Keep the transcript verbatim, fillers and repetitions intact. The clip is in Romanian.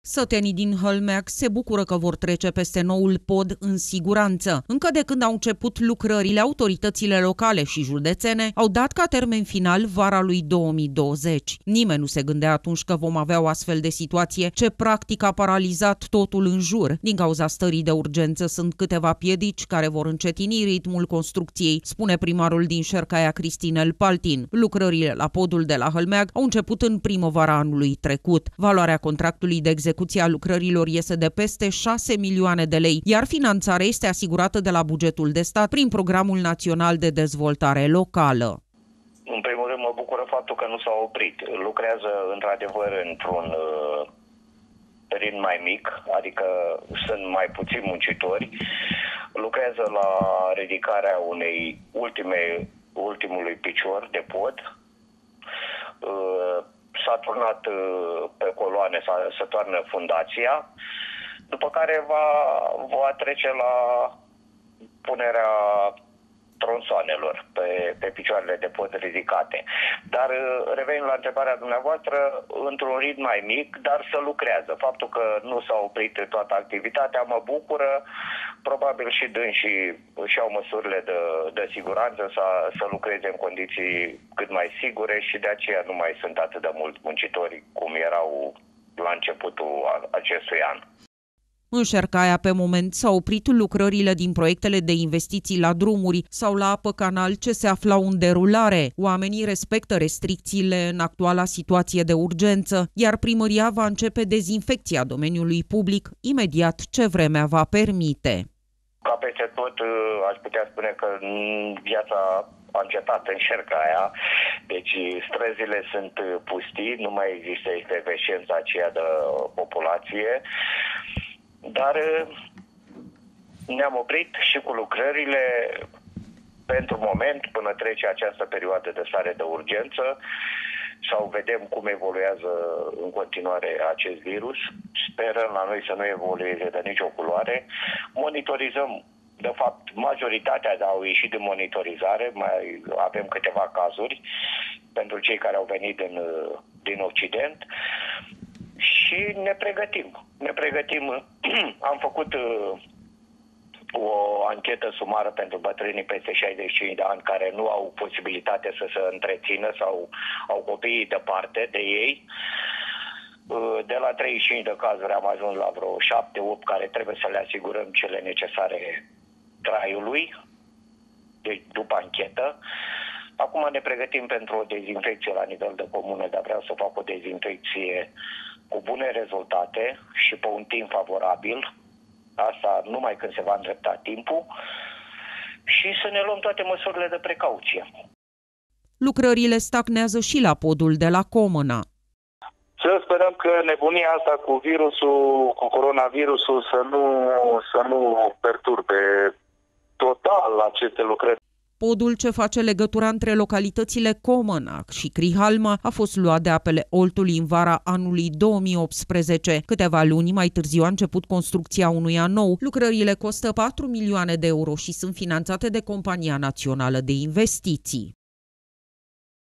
Sătenii din Hălmeac se bucură că vor trece peste noul pod în siguranță. Încă de când au început lucrările, autoritățile locale și județene au dat ca termen final vara lui două mii douăzeci. Nimeni nu se gândea atunci că vom avea o astfel de situație, ce practic a paralizat totul în jur. Din cauza stării de urgență sunt câteva piedici care vor încetini ritmul construcției, spune primarul din Șercaia, Cristinel Paltin. Lucrările la podul de la Hălmeac au început în primăvara anului trecut. Valoarea contractului de execuție Execuția lucrărilor este de peste șase milioane de lei, iar finanțarea este asigurată de la bugetul de stat prin Programul Național de Dezvoltare Locală. În primul rând mă bucură faptul că nu s-a oprit. Lucrează într-adevăr într-un uh, ritm mai mic, adică sunt mai puțini muncitori. Lucrează la ridicarea unei ultime, ultimului picior de pod. Uh, S-a turnat pe coloane, se toarnă fundația, după care va, va trece la punerea tronsoanelor pe, pe picioarele de pod ridicate. Dar revenind la întrebarea dumneavoastră, într-un ritm mai mic, dar să lucrează. Faptul că nu s-a oprit toată activitatea mă bucură, probabil și dânsii și-au măsurile de, de siguranță să, să lucreze în condiții cât mai sigure și de aceea nu mai sunt atât de mulți muncitori cum erau la începutul acestui an. În Șercaia, pe moment, s-au oprit lucrările din proiectele de investiții la drumuri sau la apă-canal ce se aflau în derulare. Oamenii respectă restricțiile în actuala situație de urgență, iar primăria va începe dezinfecția domeniului public imediat ce vremea va permite. Ca peste tot, aș putea spune că viața a încetat în Șercaia, deci străzile sunt pustii, nu mai există efervescența aceea de populație. Dar ne-am oprit și cu lucrările pentru moment, până trece această perioadă de stare de urgență sau vedem cum evoluează în continuare acest virus. Sperăm la noi să nu evolueze de nicio culoare. Monitorizăm, de fapt, majoritatea au ieșit de monitorizare, mai avem câteva cazuri pentru cei care au venit din, din Occident. Și ne pregătim. Ne pregătim. Am făcut uh, o anchetă sumară pentru bătrânii peste șaizeci și cinci de ani care nu au posibilitate să se întrețină sau au copiii departe de ei. Uh, de la treizeci și cinci de cazuri am ajuns la vreo șapte opt care trebuie să le asigurăm cele necesare traiului, deci după anchetă. Acum ne pregătim pentru o dezinfecție la nivel de comună, dar vreau să fac o dezinfecție cu bune rezultate și pe un timp favorabil, asta numai când se va îndrepta timpul, și să ne luăm toate măsurile de precauție. Lucrările stagnează și la podul de la Comăna. Să sperăm că nebunia asta cu virusul, cu coronavirusul să nu, să nu perturbe total aceste lucrări. Podul ce face legătura între localitățile Comăna și Crihalma a fost luat de Apele Oltului în vara anului două mii optsprezece. Câteva luni mai târziu a început construcția unuia nou. Lucrările costă patru milioane de euro și sunt finanțate de Compania Națională de Investiții.